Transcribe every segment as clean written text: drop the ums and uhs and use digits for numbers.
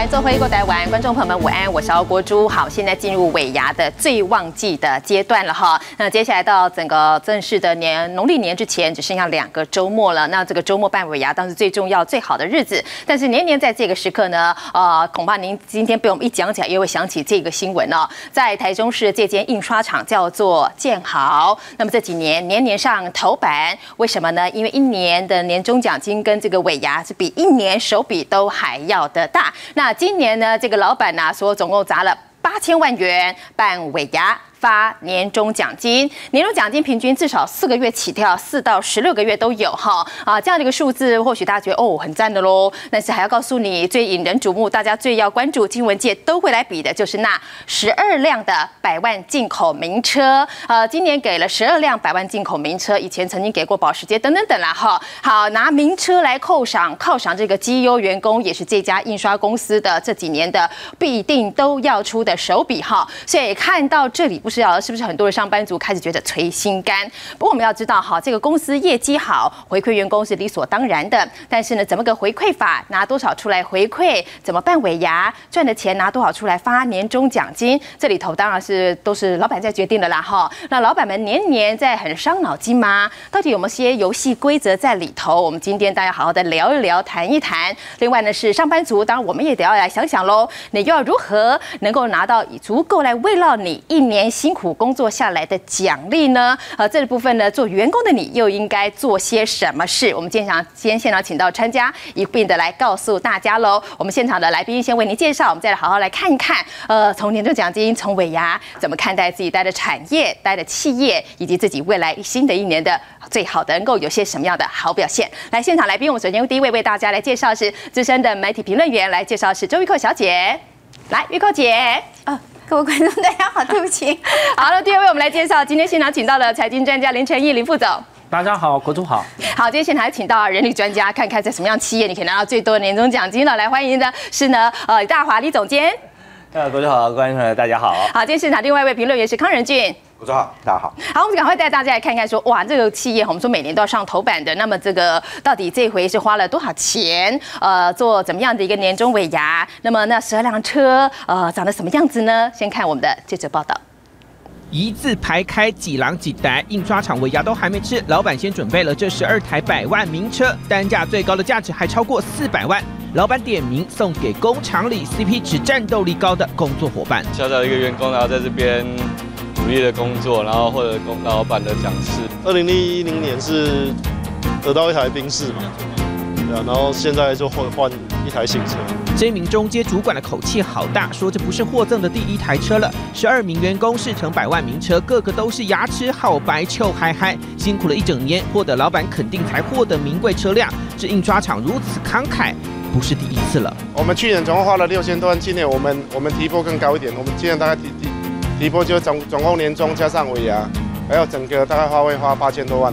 欢迎做回过台湾，观众朋友们午安，我是敖国珠。好，现在进入尾牙的最旺季的阶段了哈。那接下来到整个正式的农历年之前，只剩下2个周末了。那这个周末办尾牙，当然是最重要、最好的日子。但是年在这个时刻呢，恐怕您今天被我们一讲起来，也会想起这个新闻哦。在台中市这间印刷厂叫做建豪，那么这几年年上头版，为什么呢？因为一年的年终奖金跟这个尾牙是比一年手笔都还要的大。那今年呢，这个老板呢说总共砸了8000万元办尾牙。发年终奖金，年终奖金平均至少4个月起跳，4到16个月都有哈这样的一个数字，或许大家觉得很赞的喽。但是还要告诉你，最引人瞩目，大家最要关注，新闻界都会来比的，就是那12辆的100万进口名车。今年给了12辆100万进口名车，以前曾经给过保时捷等等等啦哈。好，拿名车来犒赏这个绩优员工，也是这家印刷公司的这几年的必定都要出的手笔哈。所以看到这里不是不是很多的上班族开始觉得捶心肝？不过我们要知道哈，这个公司业绩好，回馈员工是理所当然的。但是呢，怎么个回馈法？拿多少出来回馈？怎么办尾牙？赚的钱拿多少出来发年终奖金？这里头当然都是老板在决定的啦哈。那老板们年在很伤脑筋吗？到底有没有些游戏规则在里头？我们今天大家好好的聊一聊，谈一谈。另外呢，是上班族，当然我们也得要来想想喽，你又要如何能够拿到足够来慰劳你一年辛苦工作下来的奖励呢？这个部分呢，做员工的你又应该做些什么事？我们今天现场请到专家一并的来告诉大家喽。我们现场的来宾先为您介绍，我们再来好好来看一看。从年终奖金，从尾牙，怎么看待自己待的产业、待的企业，以及自己未来新的一年的最好的能够有些什么样的好表现？来，现场来宾，我们首先第一位为大家来介绍是资深的媒体评论员，来介绍是周玉蔻小姐。来，玉蔻姐。 各位观众，大家好，对不起。 好，那第二位我们来介绍，今天现场请到的财经专家林承义林副总。 大家好，国珠好。 好，今天现场还请到人力专家，看看在什么样企业你可以拿到最多的年终奖金了。来欢迎的是呢，李大华李总监。 国珠好，观众朋友大家好。 好，今天现场另外一位评论员是康仁俊。 国珠好，大家好。 好，我们赶快带大家来看看说，哇，这个企业我们说每年都要上头版的，那么这个到底这回是花了多少钱？做怎么样的一个年终尾牙？那么那12辆车，长得什么样子呢？先看我们的记者报道。 一字排开，几郎几台，印刷厂尾牙都还没吃，老板先准备了这12台100万名车，单价最高的价值还超过400万。老板点名送给工厂里 CP 值战斗力高的工作伙伴。 小小的一个员工，然后在这边努力的工作，然后获得老板的奖励。 2010年是得到一台宾士嘛，对啊，然后现在就换一台新车。 这名中阶主管的口气好大，说这不是获赠的第1台车了。12名员工试乘100万名车，个个都是牙齿好白、臭嗨嗨，辛苦了一整年，获得老板肯定才获得名贵车辆。这印刷厂如此慷慨，不是第一次了。 我们去年总共花了6000多万，今年我们提拨更高一点，我们今年大概提拨就总共年终加上尾牙，还有整个大概会花8000多万。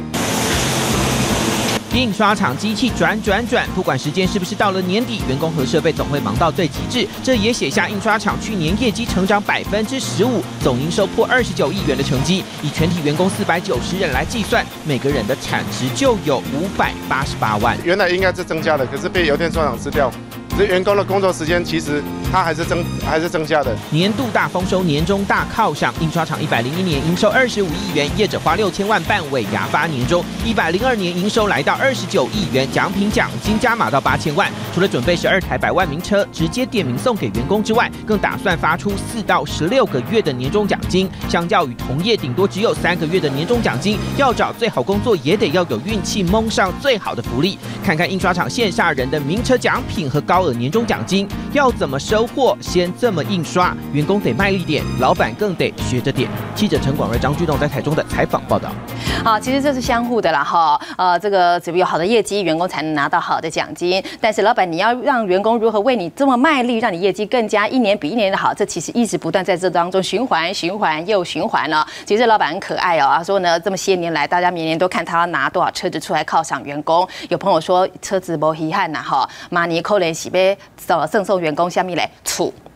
印刷厂机器转，不管时间是不是到了年底，员工和设备总会忙到最极致。这也写下印刷厂去年业绩成长15%，总营收破29亿元的成绩。以全体员工490人来计算，每个人的产值就有588万。 原来应该是增加的，可是被邮电收厂吃掉。这员工的工作时间其实它还是增加的。 年度大丰收，年终大犒赏，印刷厂101年营收25亿元，业者花6000万办尾牙发年终。102年营收来到29亿元，奖品奖金加码到8000万。除了准备12台100万名车，直接点名送给员工之外，更打算发出4到16个月的年终奖金。相较于同业顶多只有3个月的年终奖金，要找最好工作也得要有运气蒙上最好的福利。看看印刷厂线下人的名车奖品和高额年终奖金要怎么收获，先这么印刷，员工得卖力点，老板更得学着点。记者陈广瑞、张居栋在台中的采访报道。 好，其实这是相互的啦哈。这个只有好的业绩，员工才能拿到好的奖金。但是老板，你要让员工如何为你这么卖力，让你业绩更加一年比一年的好，这其实一直不断在这当中循环又循环了。其实老板很可爱哦，他说呢，这么些年来，大家每年都看他拿多少车子出来犒赏员工。有朋友说车子没遗憾呐哈，马尼可能是要赠送员工下面嘞厝。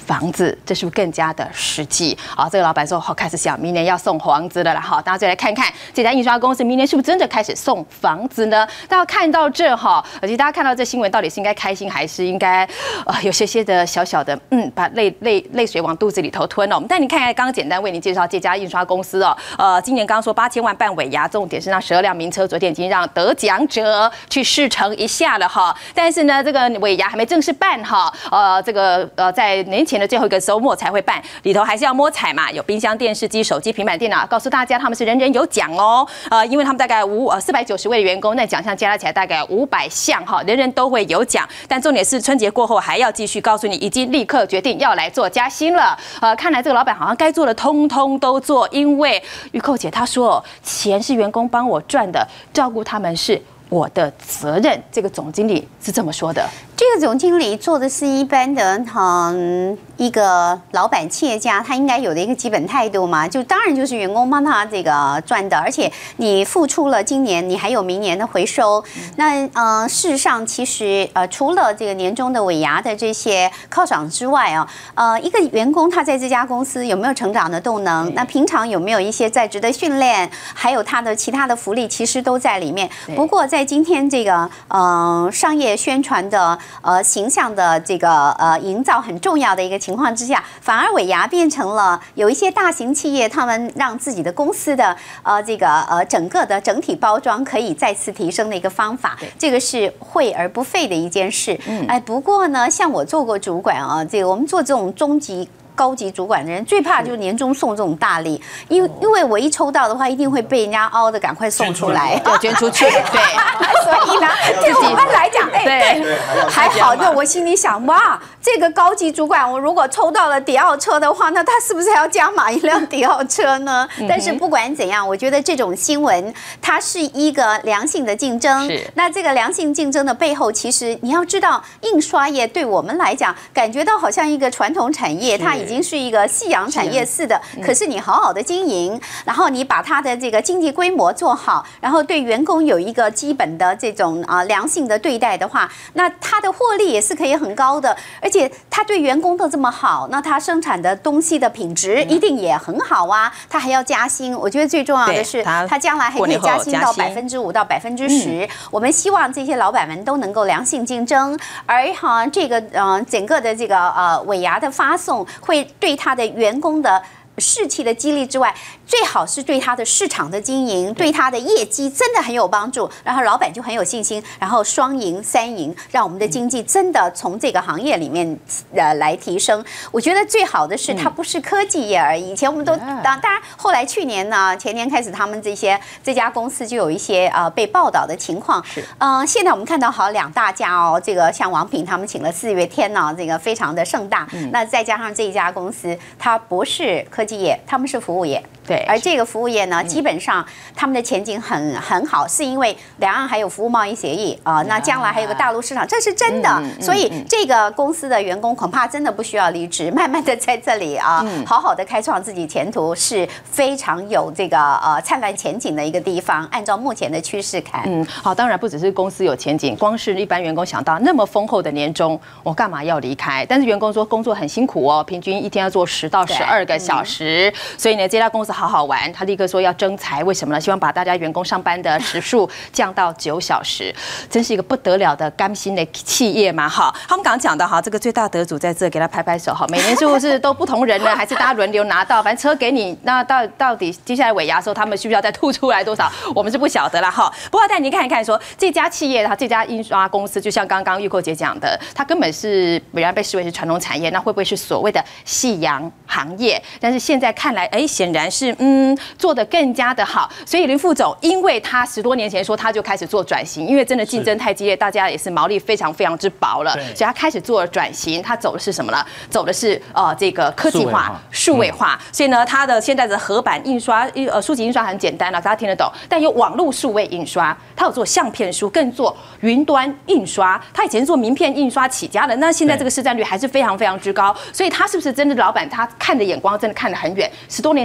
房子，这是不是更加的实际？好，这个老板说，开始想明年要送房子了啦。好，大家再来看看这家印刷公司明年是不是真的开始送房子呢？大家看到这哈，而且大家看到这新闻，到底是应该开心还是应该有些的小小的把泪水往肚子里头吞哦？我们带你看看，刚刚简单为您介绍这家印刷公司哦。今年刚刚说8000万办尾牙，重点是那12辆名车，昨天已经让得奖者去试乘一下了哈。但是呢，这个尾牙还没正式办哈。在年前的最后一个周末才会办，里头还是要摸彩嘛，有冰箱、电视机、手机、平板电脑，告诉大家他们是人人有奖哦。因为他们大概490位的员工，那奖项加起来大概500项哈，人人都会有奖。但重点是春节过后还要继续告诉你，已经立刻决定要来做加薪了。看来这个老板好像该做的通通都做，因为玉蔻姐她说，钱是员工帮我赚的，照顾他们是我的责任。这个总经理是这么说的。 这个总经理做的是一般的一个老板企业家他应该有的一个基本态度嘛，就当然就是员工帮他这个赚的，而且你付出了今年，你还有明年的回收。那事实上其实除了这个年终的尾牙的这些犒赏之外一个员工他在这家公司有没有成长的动能？那平常有没有一些在职的训练，还有他的其他的福利，其实都在里面。不过在今天这个商业宣传的形象的这个营造很重要的一个情况之下，反而尾牙变成了有一些大型企业，他们让自己的公司的整个的整体包装可以再次提升的一个方法。这个是惠而不费的一件事。不过呢，像我做过主管这个我们做这种中级高级主管的人最怕就是年终送这种大礼，因为我一抽到的话，一定会被人家凹的赶快送出来， 要捐出去。对， 所以呢，对我们来讲，对，还好。就我心里想，哇，这个高级主管，我如果抽到了迪奥车的话，那他是不是还要加码一辆迪奥车呢？但是不管怎样，我觉得这种新闻它是一个良性的竞争。那这个良性竞争的背后，其实你要知道，印刷业对我们来讲，感觉到好像一个传统产业，它已经是一个夕阳产业似的。可是你好好的经营，然后你把它的这个经济规模做好，然后对员工有一个基本的这种良性的对待的话，那它的获利也是可以很高的。而且他对员工都这么好，那他生产的东西的品质一定也很好啊。他还要加薪，我觉得最重要的是他将来还可以加薪到5%到10%。我们希望这些老板们都能够良性竞争，而这个整个的这个尾牙的发送会对他的员工的士气的激励之外，最好是对他的市场的经营，对他的业绩真的很有帮助，然后老板就很有信心，然后双赢三赢，让我们的经济真的从这个行业里面来提升。我觉得最好的是它不是科技业而已。以前我们都当然后来去年呢前年开始，他们这家公司就有一些被报道的情况。现在我们看到好2大家这个像王品他们请了4月天呢，这个非常的盛大。那再加上这一家公司，它不是科技业，他们是服务业。对，而这个服务业呢，基本上他们的前景很好，是因为两岸还有服务贸易协议那将来还有个大陆市场，这是真的。所以这个公司的员工恐怕真的不需要离职，慢慢的在这里好好的开创自己前途，是非常有这个灿烂前景的一个地方。按照目前的趋势看， 好，当然不只是公司有前景，光是一般员工想到那么丰厚的年终，我干嘛要离开？但是员工说工作很辛苦哦，平均一天要做10到12个小时，所以呢，这家公司好好玩，他立刻说要征才，为什么呢？希望把大家员工上班的时数降到9小时，真是一个不得了的甘心的企业嘛！哈，他们刚刚讲到这个最大得主在这，给他拍拍手哈。每年是不是都不同人呢？还是大家轮流拿到？反正车给你，那到底接下来尾牙的时候，他们需不需要再吐出来多少？我们是不晓得啦哈。不过带你看一看说，这家企业这家印刷公司，就像刚刚玉蔻姐讲的，它根本是本来被视为是传统产业，那会不会是所谓的夕阳行业？但是现在看来，显然是做得更加的好。所以林副总，因为他10多年前说他就开始做转型，因为真的竞争太激烈，大家也是毛利非常非常之薄了，所以他开始做了转型。他走的是什么呢？走的是这个科技化、数位化。所以呢，他的现在的合版印刷、书籍印刷很简单了，大家听得懂。但有网络数位印刷，他有做相片书，更做云端印刷。他以前是做名片印刷起家的，那现在这个市占率还是非常非常之高。所以他是不是真的老板？他看的眼光真的看得很远。10多年前他就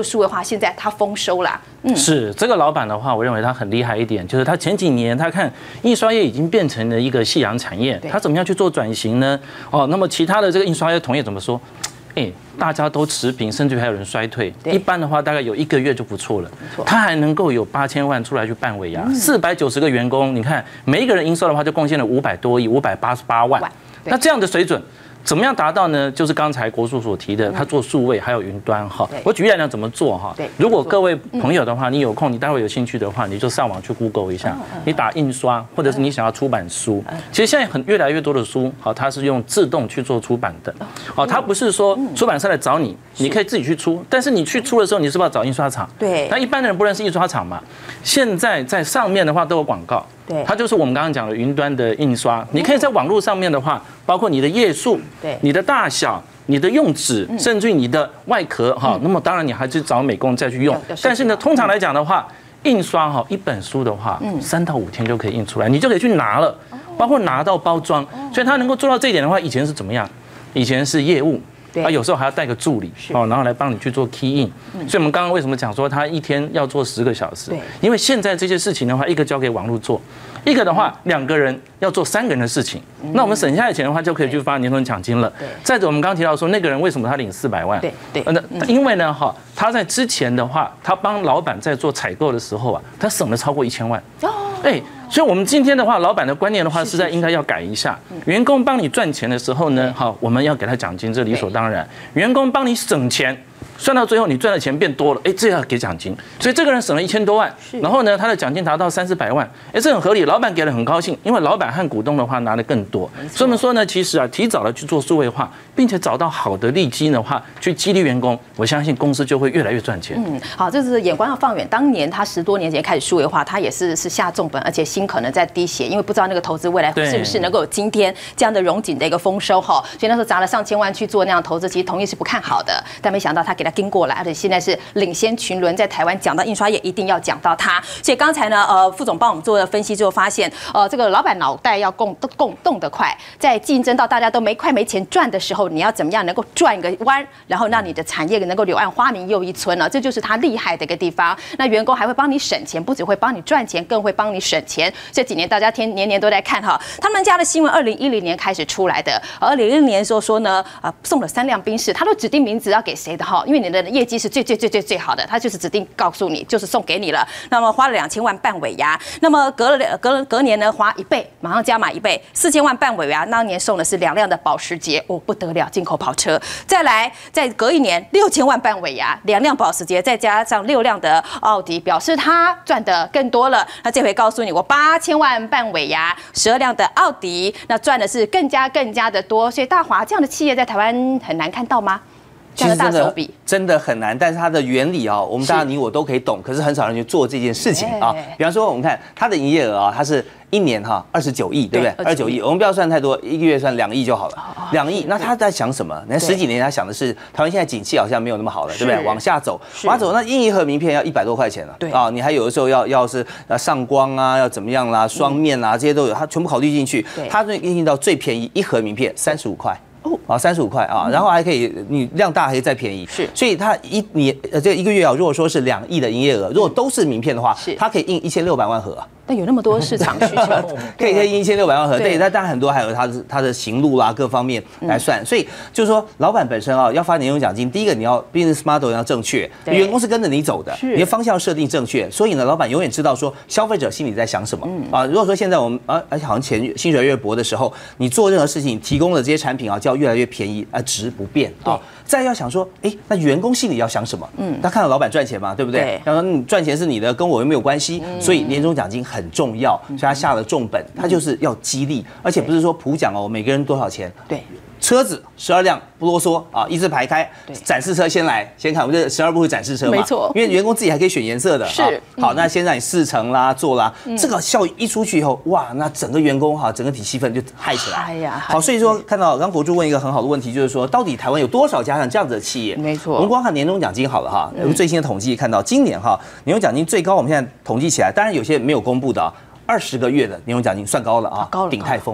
数位化，现在他丰收啦。 是这个老板的话，我认为他很厉害一点，就是他前几年他看印刷业已经变成了一个夕阳产业，他怎么样去做转型呢？那么其他的这个印刷业同业怎么说？大家都持平，甚至还有人衰退。一般的话，大概有1个月就不错了。他还能够有8000万出来去办尾牙，490个员工，你看每一个人营收的话，就贡献了500多亿，588万。那这样的水准，怎么样达到呢？就是刚才国术所提的，他做数位还有云端哈。我举例来讲怎么做哈。如果各位朋友的话，你有空，你待会有兴趣的话，你就上网去 Google 一下，你打印刷，或者是你想要出版书。其实现在越来越多的书，好，它是用自动去做出版的。它不是说出版社来找你，你可以自己去出，但是你去出的时候，你是不是要找印刷厂？ 对。 那一般的人不认识印刷厂嘛？现在在上面的话都有广告。它就是我们刚刚讲的云端的印刷，你可以在网络上面的话，包括你的页数、你的大小、你的用纸，甚至于你的外壳哈。那么当然你还是找美工再去用，但是呢，通常来讲的话，印刷哈一本书的话，3到5天就可以印出来，你就可以去拿了，包括拿到包装，所以它能够做到这一点的话，以前是怎么样？以前是业务。有时候还要带个助理然后来帮你去做 key in。所以我们刚刚为什么讲说他一天要做10个小时？因为现在这些事情的话，一个交给网络做，一个的话2个人要做3个人的事情。那我们省下的钱的话，就可以去发年终奖金了。再者，我们刚刚提到说那个人为什么他领400万？那因为呢他在之前的话，他帮老板在做采购的时候啊，他省了超过1000万。所以我们今天的话，老板的观念的话，实在应该要改一下。员工帮你赚钱的时候呢，好，我们要给他奖金，这理所当然。员工帮你省钱，算到最后你赚的钱变多了，这要给奖金。所以这个人省了1000多万，然后呢，他的奖金达到300-400万，这很合理，老板给了很高兴，因为老板和股东的话拿的更多。所以我们说呢，其实提早的去做数位化，并且找到好的利基的话，去激励员工，我相信公司就会越来越赚钱。 好，这是眼光要放远。当年他10多年前开始数位化，他也是下重本，而且心可能在滴血，因为不知道那个投资未来是不是能够有今天这样的荣景的一个丰收哈。所以那时候砸了上千万去做那样投资，其实同业是不看好的，但没想到他给他跟过来，而且现在是领先群伦，在台湾讲到印刷业一定要讲到他。所以刚才呢，副总帮我们做了分析之后发现，这个老板脑袋要动得快，在竞争到大家都没钱赚的时候，你要怎么样能够转一个弯，然后让你的产业能够柳暗花明又一村呢？这就是他厉害的一个地方。那员工还会帮你省钱，不只会帮你赚钱，更会帮你省钱。这几年大家年年都在看哈，他们家的新闻2010年开始出来的，2010年说呢，送了3辆宾士，他都指定名字要给谁的哈，因为你的业绩是最好的，他就是指定告诉你，就是送给你了。那么花了2000万办尾牙，那么隔年呢花1倍，马上加码1倍，4000万办尾牙，那年送的是2辆的保时捷，不得了，进口跑车。再来，再隔一年6000万办尾牙，2辆保时捷，再加上6辆的奥迪，表示他赚的更多了。那这回告诉你，我8000万办尾牙，12辆的奥迪，那赚的是更加的多。所以大华这样的企业在台湾很难看到吗？ 其实真的很难，但是它的原理我们大家你我都可以懂，可是很少人去做这件事情啊。比方说，我们看它的营业额它是1年29亿，对不对？29亿，我们不要算太多，1个月算2亿就好了。2亿，那他在想什么？那10几年他想的是，台湾现在景气好像没有那么好了，对不对？往下走，那印一盒名片要100多块钱了，啊，你还有的时候要是上光啊，要怎么样啦，双面啊，这些都有，他全部考虑进去。他最印到最便宜，1盒名片35块。35块啊，然后还可以，你量大还可以再便宜，所以它这1个月如果说是2亿的营业额，如果都是名片的话，它可以印1600万盒。 那有那么多市场需求， 可以印1600万盒，对，那当然很多还有它的行路啦各方面来算，所以就是说老板本身要发年终奖金，第一个你要 business model 要正确，员工是跟着你走的，你的方向要设定正确，所以呢，老板永远知道说消费者心里在想什么如果说现在我们而且好像薪水越薄的时候，你做任何事情提供的这些产品就要越来越便宜值不变再要想说，那员工心里要想什么？他看到老板赚钱嘛，对不对？他说你赚钱是你的，跟我又没有关系，所以年终奖金很重要，所以他下了重本，他就是要激励，而且不是说普奖每个人多少钱。 对。 车子12辆不啰嗦一字排开，展示车先看，我们这12部是展示车嘛， 没错， 因为员工自己还可以选颜色的， 是好，那先让你试乘啦、做啦，这个效益一出去以后，哇，那整个员工整个体气氛就嗨起来，好，所以说看到刚国柱问一个很好的问题，就是说到底台湾有多少家像这样子的企业？ 没错， 我们光看年终奖金好了最新的统计看到今年年终奖金最高，我们现在统计起来，当然有些没有公布的20个月的年终奖金算高了鼎泰丰。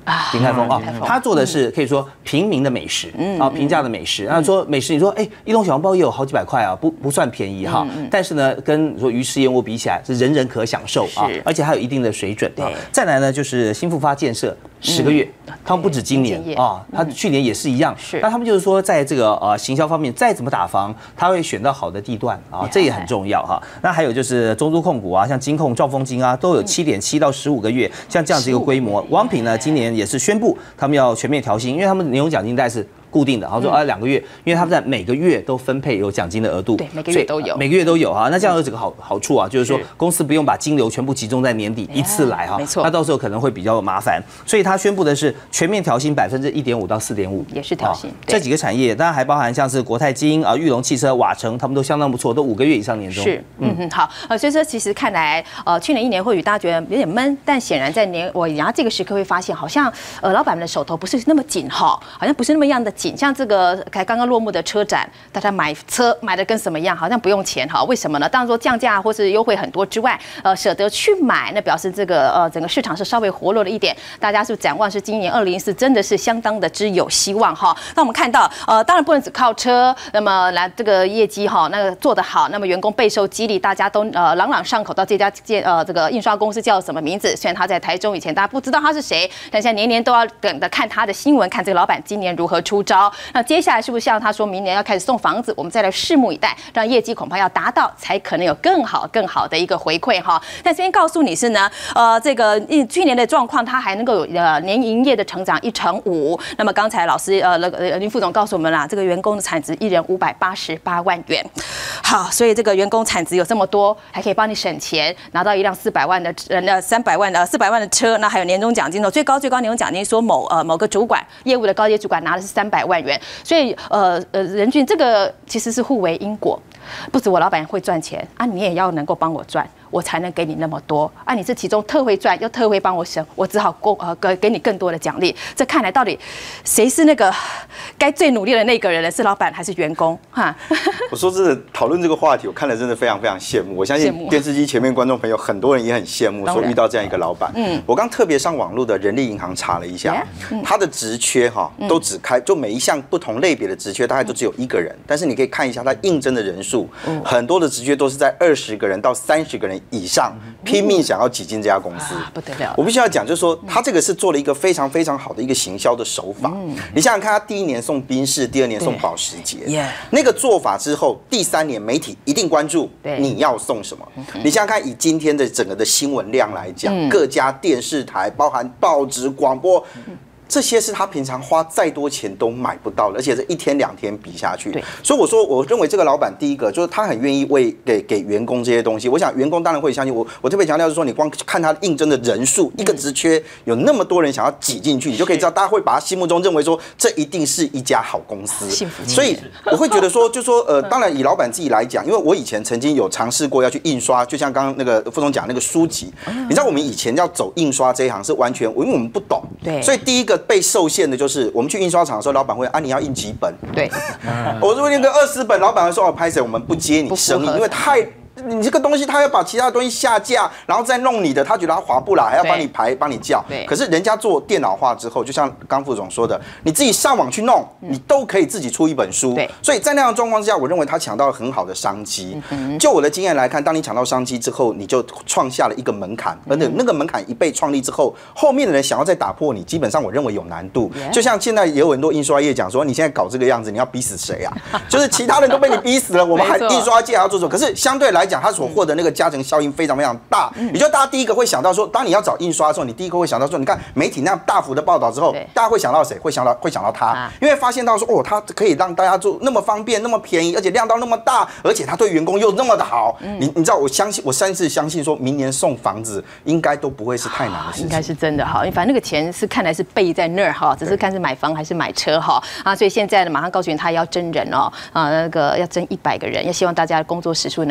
鼎泰丰啊，他做的是可以说平民的美食啊，平价的美食。那说美食，你说一笼小笼包也有好几百块啊，不算便宜哈。但是呢，跟你说鱼翅燕窝比起来，是人人可享受啊，而且还有一定的水准啊。再来呢，就是新复发建设10个月，他们不止今年啊，他去年也是一样。那他们就是说，在这个行销方面，再怎么打房，他会选到好的地段啊，这也很重要哈。那还有就是中租控股啊，像金控、兆丰金啊，都有7.7到15个月，像这样子一个规模。王品呢，今年也是宣布他们要全面调薪，因为他们年终奖金带是固定的，然后说2个月，因为他们在每个月都分配有奖金的额度， 对，每个月都有， 每个月都有哈。那这样有几个好处啊，就是说公司不用把金流全部集中在年底一次来哈， 没错， 那到时候可能会比较麻烦。所以他宣布的是全面调薪1.5%到4.5%， 也是调薪。 这几个产业当然还包含像是国泰金啊、裕隆汽车、瓦城，他们都相当不错，都5个月以上年终。 是，好，所以说其实看来，去年1年或许大家觉得有点闷，但显然在尾牙这个时刻会发现，好像老板们的手头不是那么紧哈，好像不是那么样的紧，像这个才刚刚落幕的车展，大家买车买的跟什么样，好像不用钱哈？为什么呢？当然说降价或是优惠很多之外，舍得去买，那表示这个整个市场是稍微活络了一点。大家是展望是今年2024真的是相当的之有希望哈。那我们看到当然不能只靠车，那么来这个业绩哈，那个做得好，那么员工备受激励，大家都朗朗上口。到这家这个印刷公司叫什么名字？虽然他在台中以前大家不知道他是谁，但现在年年都要等着看他的新闻，看这个老板今年如何出招。那接下来是不是像他说明年要开始送房子？我们再来拭目以待，让业绩恐怕要达到，才可能有更好的一个回馈哈。但这边告诉你是呢，这个去年的状况，它还能够有年营业的成长1.5%。那么刚才老师林副总告诉我们啦，这个员工的产值1人588万元。好，所以这个员工产值有这么多，还可以帮你省钱，拿到一辆400万的400万的车，那还有年终奖金哦，最高年终奖金说某个主管业务的高阶主管拿的是300万元，所以任俊这个其实是互为因果，不止我老板会赚钱啊，你也要能够帮我赚，我才能给你那么多啊！你是其中特会赚又特会帮我省，我只好给你更多的奖励。这看来到底谁是那个该最努力的那个人呢？是老板还是员工？哈！ 我说真的，讨论这个话题，我看了真的非常非常羡慕。我相信电视机前面观众朋友很多人也很羡慕，说遇到这样一个老板。我刚特别上网络的人力银行查了一下，他的职缺哈都只开，就每一项不同类别的职缺大概都只有1个人，但是你可以看一下他应征的人数，很多的职缺都是在20个人到30个人以上，拼命想要挤进这家公司， 不得了。 我必须要讲，就是说他这个是做了一个非常非常好的一个行销的手法。你想想看，他第1年送宾士，第2年送保时捷，那个做法之后，第3年媒体一定关注你要送什么。你想想看，以今天的整个的新闻量来讲，各家电视台，包含报纸、广播。这些是他平常花再多钱都买不到的，而且是1天2天比下去。所以我说，我认为这个老板第一个就是他很愿意给员工这些东西。我想员工当然会相信我。我特别强调是说，你光看他应征的人数，一个职缺有那么多人想要挤进去，你就可以知道大家会把他心目中认为说这一定是一家好公司。所以我会觉得说，就说当然以老板自己来讲，因为我以前曾经有尝试过要去印刷，就像刚刚那个副总讲那个书籍，你知道我们以前要走印刷这一行是完全，因为我们不懂，所以第一个被受限的就是我们去印刷厂的时候，老板会你要印几本？对，我如果印个20本，老板会说拍谁我们不接你生意，因为你这个东西，他要把其他的东西下架，然后再弄你的，他觉得他划不来，还要帮你排、帮你叫。可是人家做电脑化之后，就像刚副总说的，你自己上网去弄，你都可以自己出一本书。所以在那样的状况之下，我认为他抢到了很好的商机。就我的经验来看，当你抢到商机之后，你就创下了一个门槛，而且那个门槛一被创立之后，后面的人想要再打破你，基本上我认为有难度。就像现在也有很多印刷业讲说，你现在搞这个样子，你要逼死谁啊？就是其他人都被你逼死了，我们还印刷界还要做什么？可是相对来讲，他所获得那个加成效应非常非常大。也就大家第一个会想到说，当你要找印刷的时候，你第一个会想到说，你看媒体那样大幅的报道之后，大家会想到谁？会想到他，因为发现到说，他可以让大家做那么方便、那么便宜，而且量到那么大，而且他对员工又那么的好。你知道，我甚至相信说，明年送房子应该都不会是太难的事情。应该是真的哈，反正那个钱是看来是备在那儿哈，只是看是买房还是买车哈啊。所以现在呢，马上告诉你他要征人哦那个要征100个人，也希望大家的工作时数能够下降。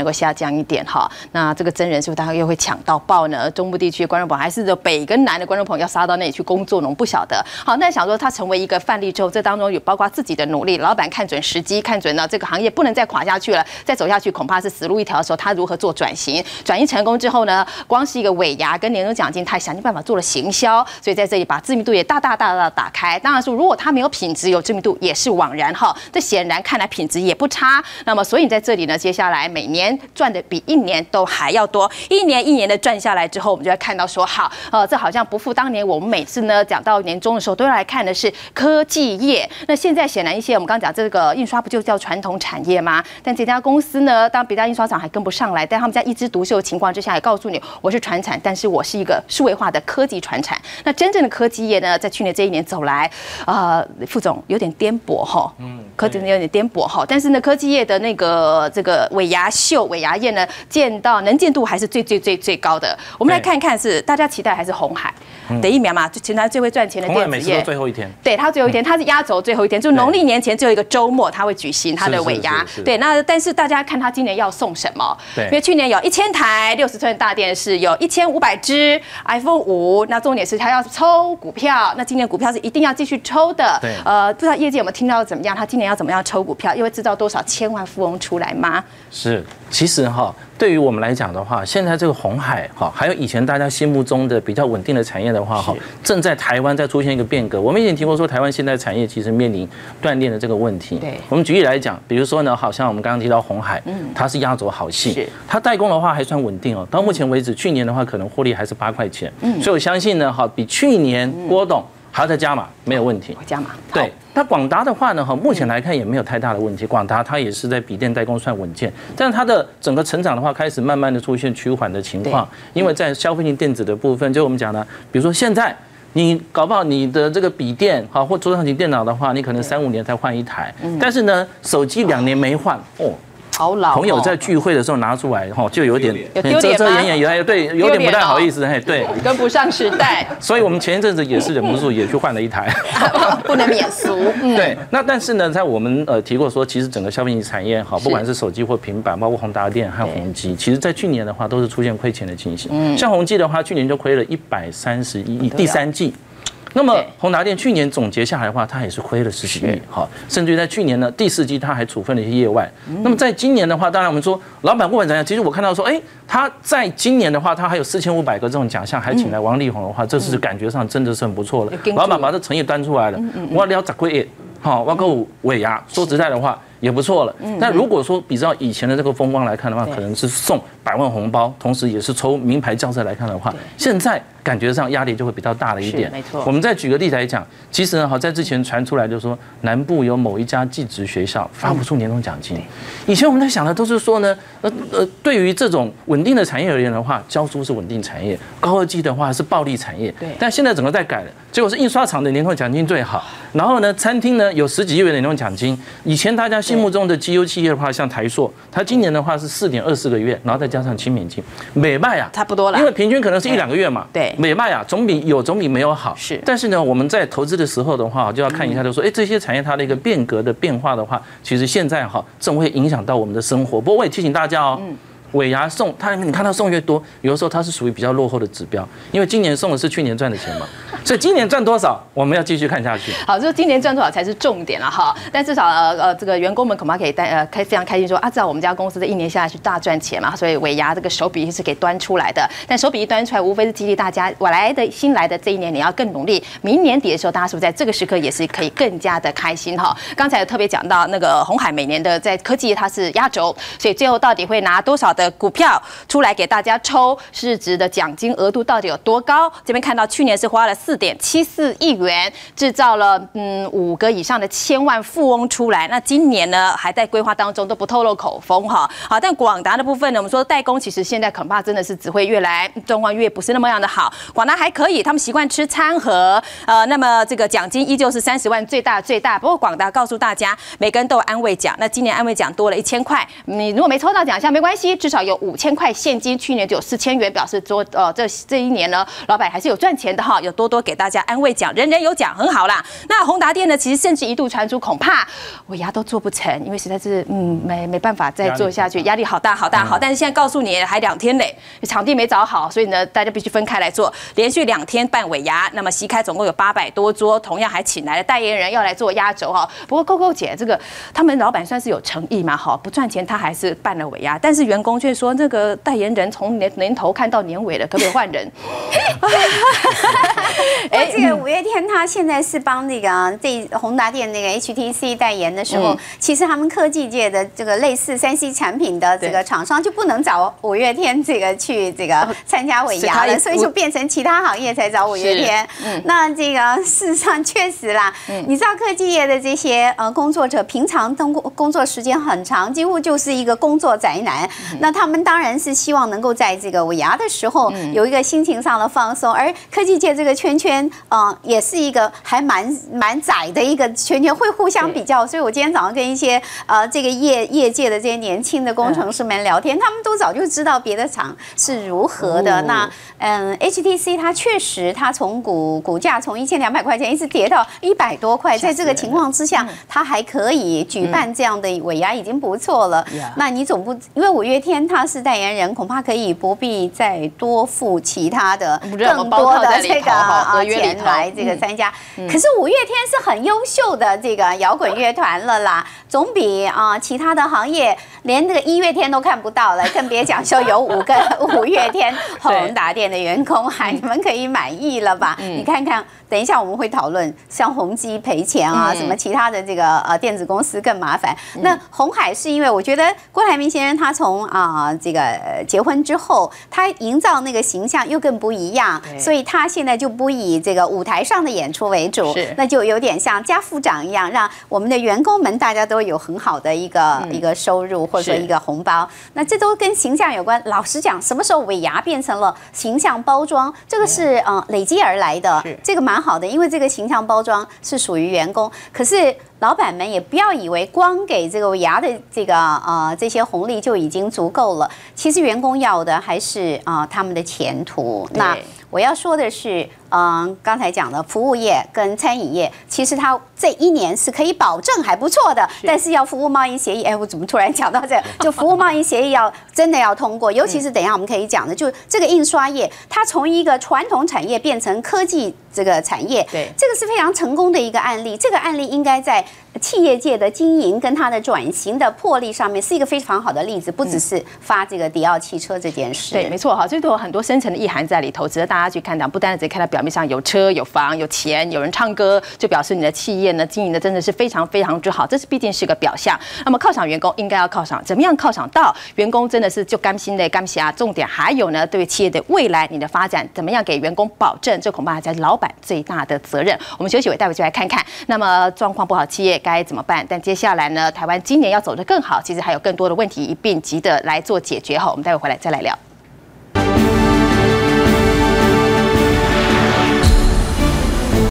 降一点哈。那这个真人是不是大家又会抢到爆呢？中部地区的观众朋友还是北跟南的观众朋友要杀到那里去工作呢？不晓得。好，那想说他成为一个范例之后，这当中有包括自己的努力，老板看准时机，看准了这个行业不能再垮下去了，再走下去恐怕是死路一条的时候，他如何做转型？转型成功之后呢，光是一个尾牙跟年终奖金，他想尽办法做了行销，所以在这里把知名度也大大打开。当然说，如果他没有品质，有知名度也是枉然哈。这显然看来品质也不差。那么所以在这里呢，接下来每年赚的比一年都还要多，一年的赚下来之后，我们就会看到说，好，这好像不复当年我们每次呢讲到年终的时候，都要来看的是科技业。那现在显然一些我们刚刚讲这个印刷不就叫传统产业吗？但这家公司呢，当然别家印刷厂还跟不上来，但他们家一枝独秀的情况之下，也告诉你我是传产，但是我是一个数位化的科技传产。那真正的科技业呢，在去年这一年走来，副总有点颠簸哈，科技有点颠簸哈。但是呢，科技业的这个尾牙宴呢，能见度还是最高的。我们来看一看，是大家期待还是鸿海？等一秒嘛，就现在最会赚钱的电子业。 每次都最后一天。对， 它最后一天，它是压轴最后一天，就农历年前最后一个周末，它会举行它的尾牙。对，那但是大家看它今年要送什么？对，因为去年有1000台60寸大电视，有1500只 iPhone 5，那重点是它要抽股票，那今年股票是一定要继续抽的。对，不知道业界有没有听到怎么样？他今年要怎么样抽股票？又会制造多少千万富翁出来吗？ 是，其实对于我们来讲的话，现在这个鸿海还有以前大家心目中的比较稳定的产业的话正在台湾在出现一个变革。我们以前听过说，台湾现在产业其实面临断裂的这个问题。对，我们举例来讲，比如说呢，好像我们刚刚提到鸿海，它是压轴好戏，它代工的话还算稳定哦。到目前为止，去年的话可能获利还是8块钱，所以我相信呢，比去年郭董还要再加码，没有问题。 加码， 对。那广达的话呢，目前来看也没有太大的问题。广达它也是在笔电代工算稳健，但是它的整个成长的话，开始慢慢的出现趋缓的情况。因为在消费性电子的部分，就我们讲的，比如说现在你搞不好你的这个笔电或桌上型电脑的话，你可能3、5年才换一台，但是呢，手机2年没换好老， 朋友在聚会的时候拿出来就有点遮掩掩，对，有点不太好意思，对， 跟不上时代。 所以我们前一阵子也是忍不住也去换了一台， 不能免俗。 对，那但是呢，在我们提过说，其实整个消费型产业不管是手机或平板，包括宏达电和宏基，其实在去年的话都是出现亏钱的情形。像宏基的话，去年就亏了131亿，第3季。那么宏达电去年总结下来的话，它也是亏了10几亿，甚至于在去年呢第4季，它还处分了一些业外。那么在今年的话，当然我们说老板不管怎样，其实我看到说，他在今年的话，他还有4500个这种奖项，还请来王力宏的话，这是感觉上真的是很不错了。老板把这诚意端出来了，我聊10块亿，我够尾牙，说实在的话也不错了。但如果说比照以前的这个风光来看的话，可能是送100万红包，同时也是抽名牌轿车来看的话，现在感觉上压力就会比较大了一点。没错，我们再举个例子来讲，其实呢，在之前传出来就是说，南部有某一家技职学校发不出年终奖金。以前我们在想的都是说呢，对于这种稳定的产业而言的话，教书是稳定产业，高科技的话是暴利产业。对，但现在整个在改了，结果是印刷厂的年终奖金最好，然后呢，餐厅呢有10几亿元的年终奖金。以前大家心目中的绩优企业的话，像台塑，它今年的话是4.24个月，然后再加上勤勉金，美卖差不多了，因为平均可能是1、2个月嘛。对。美卖总比没有好。是，但是呢，我们在投资的时候的话，就要看一下，就说，这些产业它的一个变革的变化的话，其实现在正会影响到我们的生活。不过我也提醒大家尾牙送它，你看它送越多，有的时候它是属于比较落后的指标，因为今年送的是去年赚的钱嘛，所以今年赚多少，我们要继续看下去。好，就是今年赚多少才是重点了哈。但至少这个员工们恐怕可以非常开心说至少我们家公司这1年下来是大赚钱嘛，所以尾牙这个手笔是给端出来的。但手笔一端出来，无非是激励大家，新来的这一年你要更努力，明年底的时候，大家是不是在这个时刻也是可以更加的开心哈？刚才有特别讲到那个鸿海每年的在科技它是压轴，所以最后到底会拿多少的股票出来给大家抽，市值的奖金额度到底有多高？这边看到去年是花了4.74亿元，制造了5个以上的千万富翁出来。那今年呢还在规划当中，都不透露口风哈。好，但广达的部分呢，我们说代工其实现在恐怕真的是只会越来状况越不是那么样的好。广达还可以，他们习惯吃餐盒，那么这个奖金依旧是30万最大。不过广达告诉大家，每个人都有安慰奖，那今年安慰奖多了1000块，你如果没抽到奖项没关系。 至少有5000块现金，去年就有4000元，表示说这一年呢，老板还是有赚钱的哈，有多多给大家安慰奖，人人有奖，很好啦。那宏达电呢，其实甚至一度传出恐怕尾牙都做不成，因为实在是没办法再做下去，压力好大。但是现在告诉你还2天嘞，场地没找好，所以呢大家必须分开来做，连续2天办尾牙，那么席开总共有800多桌，同样还请来了代言人要来做压轴哈。不过Coco姐这个他们老板算是有诚意嘛，哈，不赚钱他还是办了尾牙，但是员工却说这个代言人从年头看到年尾了，可不可以换人？ 这个五月天他现在是帮那个宏达电那个 HTC 代言的时候，其实他们科技界的这个类似3C 产品的这个厂商就不能找五月天这个去这个参加尾牙了，所以就变成其他行业才找五月天。那这个事实上确实啦，你知道科技业的这些工作者平常工作时间很长，几乎就是一个工作宅男。那他们当然是希望能够在这个尾牙的时候有一个心情上的放松，而科技界这个圈也是一个还蛮窄的一个圈，会互相比较。所以我今天早上跟一些这个业界的这些年轻的工程师们聊天，他们都早就知道别的厂是如何的。那HTC 它确实它从股价从1200块钱一直跌到100多块，在这个情况之下，它还可以举办这样的尾牙已经不错了。那你总不因为五月天他是代言人，恐怕可以不必再多付其他的更多的这个钱来这个参加。可是五月天是很优秀的这个摇滚乐团了啦，总比其他的行业连这个1月天都看不到了，更别讲说有5个五月天宏达电的员工，你们可以满意了吧？你看看，等一下我们会讨论像宏基赔钱什么其他的这个电子公司更麻烦。那鸿海是因为我觉得郭台铭先生他从这个结婚之后，他营造那个形象又更不一样，所以他现在就不以这个舞台上的演出为主，那就有点像家父长一样，让我们的员工们大家都有很好的一个收入或者说一个红包。那这都跟形象有关。老实讲，什么时候尾牙变成了形象包装，这个是累积而来的，这个蛮好的，因为这个形象包装是属于员工。可是老板们也不要以为光给这个尾牙的这些红利就已经足够了，其实员工要的还是他们的前途。那我要说的是，刚才讲的服务业跟餐饮业，其实它这1年是可以保证还不错的，但是要服务贸易协议，我怎么突然讲到这？就服务贸易协议真的要通过，尤其是等一下我们可以讲的，就这个印刷业，它从一个传统产业变成科技这个产业，这个是非常成功的一个案例。这个案例应该在企业界的经营跟它的转型的魄力上面是一个非常好的例子，不只是发这个迪奥汽车这件事。 对，没错哈，这都有很多深层的意涵在里头，值得大家去看到。不单只看到表面上有车、有房、有钱、有人唱歌，就表示你的企业呢经营的真的是非常非常之好，这是毕竟是个表象。那么犒赏员工应该要犒赏，怎么样犒赏到员工真的是就甘心的甘心啊？重点还有呢，对企业的未来你的发展，怎么样给员工保证？这恐怕才是老板最大的责任。我们休息会，待会就来看看，那么状况不好企业该怎么办？但接下来呢，台湾今年要走得更好，其实还有更多的问题一并急的来做解决哈。我们待会回来再来聊。